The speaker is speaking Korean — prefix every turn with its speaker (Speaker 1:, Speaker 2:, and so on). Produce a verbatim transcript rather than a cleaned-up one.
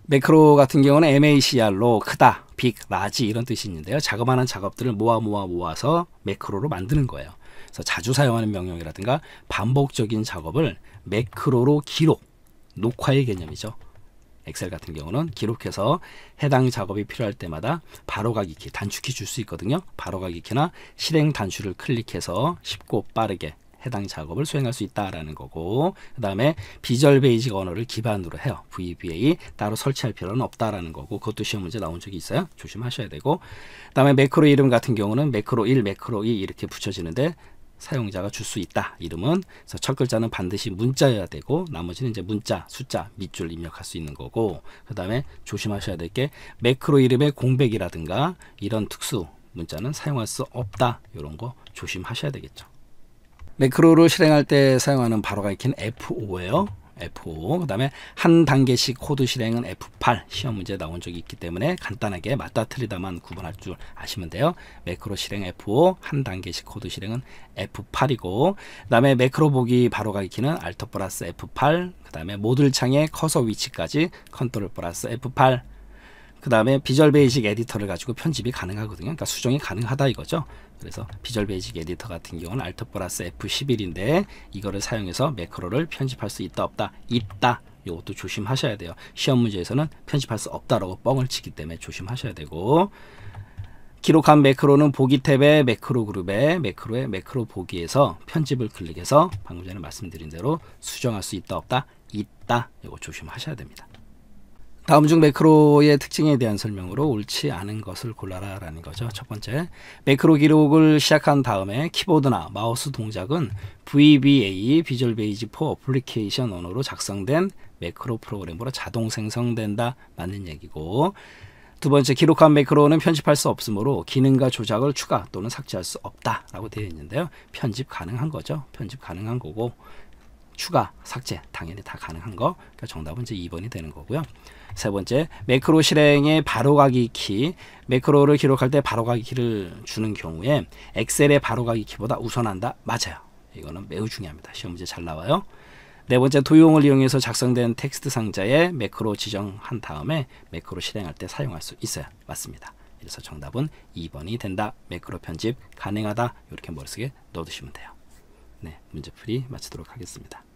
Speaker 1: 매크로 같은 경우는 MACR로 크다, 빅, 라지 이런 뜻이 있는데요. 자그마한 작업들을 모아 모아 모아서 매크로로 만드는 거예요. 그래서 자주 사용하는 명령이라든가 반복적인 작업을 매크로로 기록, 녹화의 개념이죠. 엑셀 같은 경우는 기록해서 해당 작업이 필요할 때마다 바로가기 키, 단축키 줄 수 있거든요. 바로가기 키나 실행 단추를 클릭해서 쉽고 빠르게 해당 작업을 수행할 수 있다라는 거고, 그 다음에 비주얼 베이직 언어를 기반으로 해요. 브이비에이 따로 설치할 필요는 없다라는 거고, 그것도 시험 문제 나온 적이 있어요. 조심하셔야 되고, 그 다음에 매크로 이름 같은 경우는 매크로 일, 매크로 이 이렇게 붙여지는데 사용자가 줄 수 있다. 이름은. 그래서 첫 글자는 반드시 문자여야 되고 나머지는 이제 문자, 숫자, 밑줄 입력할 수 있는 거고, 그 다음에 조심하셔야 될 게 매크로 이름의 공백이라든가 이런 특수 문자는 사용할 수 없다. 이런 거 조심하셔야 되겠죠. 매크로를 실행할 때 사용하는 바로가기 키는 에프 오예요. 에프 오. 그 다음에 한 단계씩 코드 실행은 에프 팔. 시험 문제 나온 적이 있기 때문에 간단하게 맞다 틀리다만 구분할 줄 아시면 돼요. 매크로 실행 에프 오, 한 단계씩 코드 실행은 에프 팔이고, 그 다음에 매크로 보기 바로가기 키는 알트 플러스 에프 팔. 그 다음에 모듈 창의 커서 위치까지 컨트롤 플러스 에프 팔. 그 다음에 비주얼 베이직 에디터를 가지고 편집이 가능하거든요. 그러니까 수정이 가능하다 이거죠. 그래서 비주얼 베이직 에디터 같은 경우는 알트 플러스 에프 십일인데 이거를 사용해서 매크로를 편집할 수 있다 없다? 있다. 이것도 조심하셔야 돼요. 시험 문제에서는 편집할 수 없다라고 뻥을 치기 때문에 조심하셔야 되고, 기록한 매크로는 보기 탭의 매크로 그룹에 매크로의 매크로 보기에서 편집을 클릭해서 방금 전에 말씀드린 대로 수정할 수 있다 없다? 있다. 이거 조심하셔야 됩니다. 다음 중 매크로의 특징에 대한 설명으로 옳지 않은 것을 골라라 라는 거죠. 첫 번째, 매크로 기록을 시작한 다음에 키보드나 마우스 동작은 브이비에이 비주얼 베이직 포 어플리케이션 언어로 작성된 매크로 프로그램으로 자동 생성된다. 맞는 얘기고, 두 번째, 기록한 매크로는 편집할 수 없으므로 기능과 조작을 추가 또는 삭제할 수 없다 라고 되어 있는데요. 편집 가능한 거죠. 편집 가능한 거고, 추가, 삭제 당연히 다 가능한 거. 그러니까 정답은 이제 이 번이 되는 거고요. 세 번째, 매크로 실행의 바로가기 키, 매크로를 기록할 때 바로가기 키를 주는 경우에 엑셀의 바로가기 키보다 우선한다. 맞아요. 이거는 매우 중요합니다. 시험 문제 잘 나와요. 네 번째, 도용을 이용해서 작성된 텍스트 상자에 매크로 지정한 다음에 매크로 실행할 때 사용할 수 있어요. 맞습니다. 그래서 정답은 이 번이 된다. 매크로 편집 가능하다. 이렇게 머릿속에 넣어두시면 돼요. 네, 문제풀이 마치도록 하겠습니다.